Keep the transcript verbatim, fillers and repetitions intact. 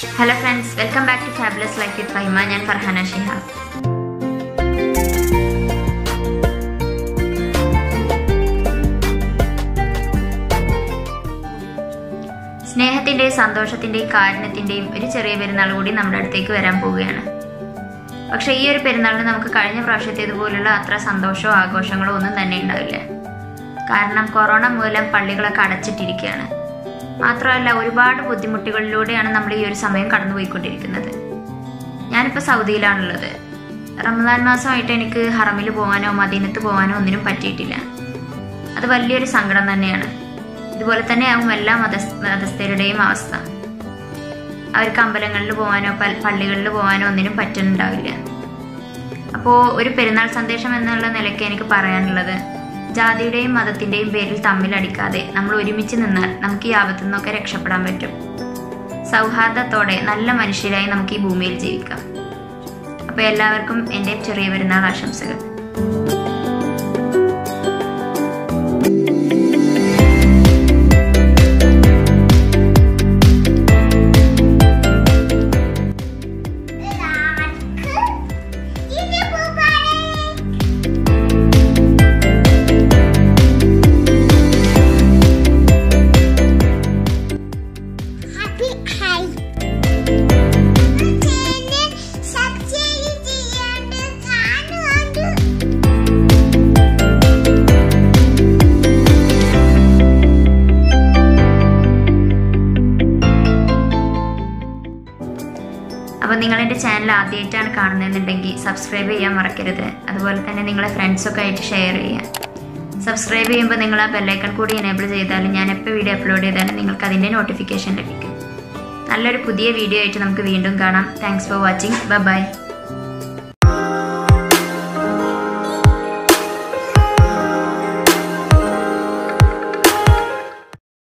Hello friends, welcome back to Fabulous Life with Fahima. I am Farhana Shihab. സ്നേഹത്തിന്റെയും സന്തോഷത്തിന്റെയും കാരുണ്യത്തിന്റെയും ഒരു ചെറിയ പെരുന്നാൾ കൂടി നമ്മുടെ അടുത്തേക്ക് വരാൻ പോവുകയാണ്. പക്ഷേ ഈ ഒരു പെരുന്നാളിന് നമുക്ക് കഴിഞ്ഞ പ്രാവശ്യത്തേതുപോലുള്ള അത്ര സന്തോഷമോ ആഘോഷങ്ങളോ ഒന്നും തന്നെ ഉണ്ടാവില്ല. കാരണം കൊറോണ മൂലം പള്ളികളൊക്കെ അടച്ചിട്ടിരിക്കുകയാണ്. മാത്രമല്ല ഒരുപാട് ബുദ്ധിമുട്ടുകളിലൂടെയാണ് നമ്മൾ ഈ ഒരു സമയം കടന്നുപോയിക്കൊണ്ടിരിക്കുന്നത്. ഞാനിപ്പോൾ സൗദിയിലാണുള്ളത്. റമദാൻ മാസമായിട്ട് എനിക്ക് ഹറമിൽ പോകാനോ മദീനത്ത് പോകാനോ ഒന്നിനും പറ്റിയിട്ടില്ല. അത് വലിയൊരു സങ്കടം തന്നെയാണ്. ഇതുപോലെ തന്നെയാകും എല്ലാ മത മതസ്ഥരുടെയും അവസ്ഥ. അവർക്ക് അമ്പലങ്ങളിൽ പോകാനോ പള്ളികളിൽ പോകാനോ ഒന്നിനും പറ്റുന്നുണ്ടാവില്ല. അപ്പോൾ ഒരു പെരുന്നാൾ സന്ദേശം എന്നുള്ള നിലയ്ക്ക് എനിക്ക് പറയാനുള്ളത്, ജാതിയുടെയും മതത്തിൻ്റെയും പേരിൽ തമ്മിലടിക്കാതെ നമ്മൾ ഒരുമിച്ച് നിന്നാൽ നമുക്ക് ഈ ആപത്തു നിന്നൊക്കെ രക്ഷപ്പെടാൻ പറ്റും. സൗഹാർദ്ദത്തോടെ നല്ല മനുഷ്യരായി നമുക്ക് ഈ ഭൂമിയിൽ ജീവിക്കാം. അപ്പോൾ എല്ലാവർക്കും എൻ്റെ ചെറിയ പെരുന്നാൾ ആശംസകൾ. അപ്പോൾ നിങ്ങൾ എൻ്റെ ചാനൽ ആദ്യമായിട്ടാണ് കാണുന്നതെന്നുണ്ടെങ്കിൽ സബ്സ്ക്രൈബ് ചെയ്യാൻ മറക്കരുത്. അതുപോലെ തന്നെ നിങ്ങളെ ഫ്രണ്ട്സൊക്കെ ആയിട്ട് ഷെയർ ചെയ്യാം. സബ്സ്ക്രൈബ് ചെയ്യുമ്പോൾ നിങ്ങൾ ആ ബെല്ലൈക്കൺ കൂടി എനേബിൾ ചെയ്താലും ഞാൻ എപ്പോൾ വീഡിയോ അപ്ലോഡ് ചെയ്താലും നിങ്ങൾക്ക് അതിൻ്റെ നോട്ടിഫിക്കേഷൻ ലഭിക്കും. നല്ലൊരു പുതിയ വീഡിയോ ആയിട്ട് നമുക്ക് വീണ്ടും കാണാം. Thanks for watching. Bye by.